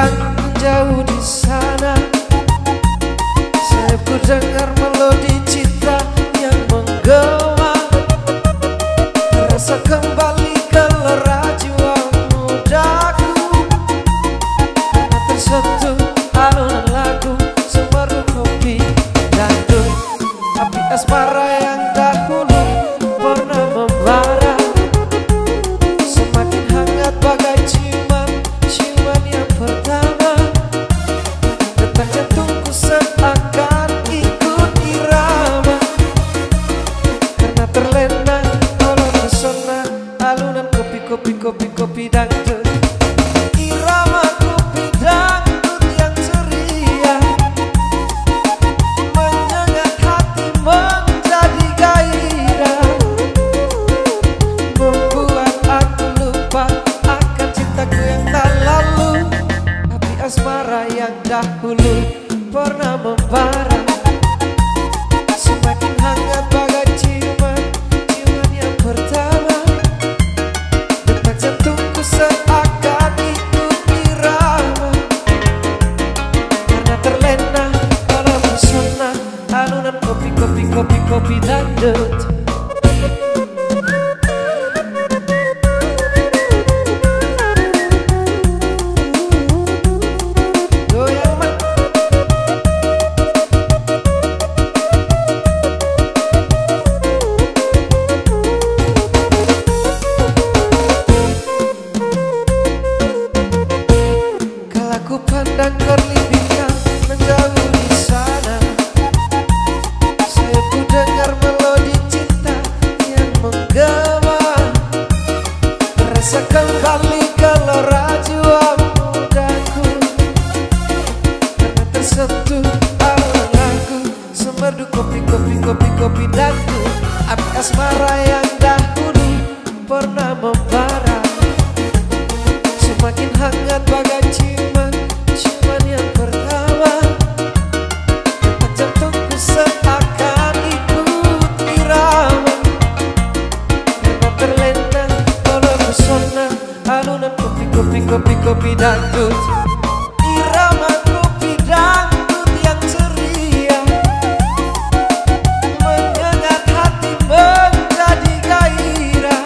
terbang jauh di sana. Saya ku dengar melodi cinta yang menggema, rasa kembali gelora jiwa mudaku, karena tersentuh alunan lagu semeru kopi dangdut. Api asmara yang dahulu pernah membara, semakin hangat bagai ciuman yang pertama. Detak jantungku seakan ikut irama, karena terlena oleh pesona alunan kopi dangdut. Irama kopi dangdut yang ceria menyengat hati menjadi gairah, membuat aku lupa akan cintaku yang tak lalu. Api asmara yang dahulu pernah membara, semakin hangat bagai ciuman yang pertama. Detak jantungku seakan ikut irama, karena terlena oleh pesona alunan kopi dangdut. Ku pandang kerling bintang menjauh di sana, saya ku dengar melodi cinta yang menggema, rasa kembali gelora jiwa mudaku, karena tersentuh alunan lagu semerdu kopi dangdut. Api asmara yang dahulu pernah membara, semakin hangat bagai ciuman yang pertama. Detak jantungku seakan ikut irama, karena terlena oleh pesona alunan kopi dangdut. Irama kopi dangdut yang ceria menyengat hati menjadi gairah,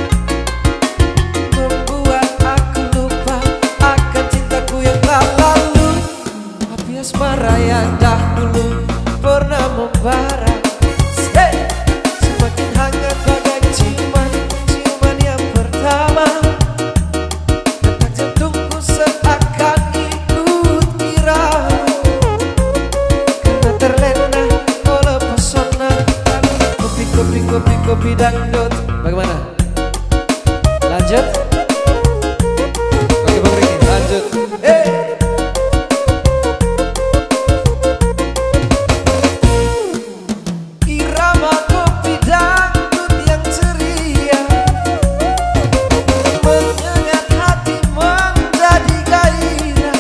membuat aku lupa akan cintaku yang tak lalu. Api asmara yang dahulu pernah membara, semakin hangat bagai ciuman yang pertama. Detak jantungku seakan ikut irama, karena terlena oleh pesona alunan kopi dangdut. Bagaimana? Lanjut? Oke Bang Riki, lanjut. Irama kopi dangdut yang ceria menyengat hati menjadi gairah,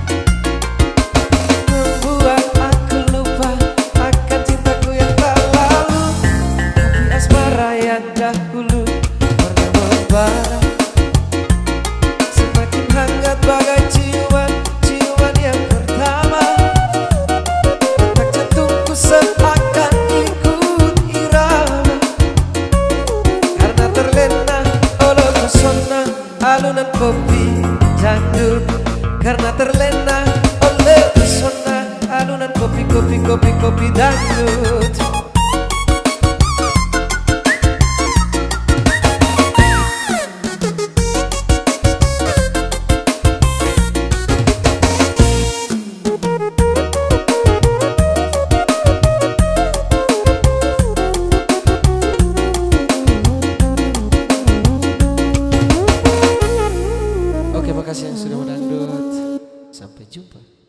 membuat aku lupa akan cintaku yang tak lalu. Api asmara yang dahulu pernah membara, semakin hangat bagai ciuman yang pertama. Detak jantungku seakan ikut irama, karena terlena oleh pesona alunan kopi dangdut, karena terlena oleh pesona alunan kopi dangdut. Oke, makasih yang sudah mendangdut. Sampai jumpa.